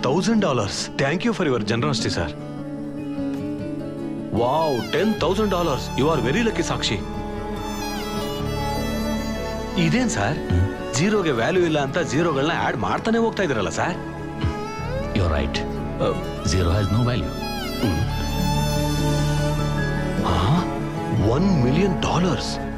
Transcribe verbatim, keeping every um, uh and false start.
Thousand dollars. Thank you for your generosity sir. Wow, ten thousand dollars. You are very lucky Sakshi. ಇದೇನ್ sir, ಜೀರೋಗೆ value ಇಲ್ಲ ಅಂತ ಜೀರೋಗಳನ್ನ add ಮಾಡ್ತಾನೆ ಹೋಗ್ತಾ ಇದ್ರಲ್ಲ sir. You are right. Zero has no value. One million dollars.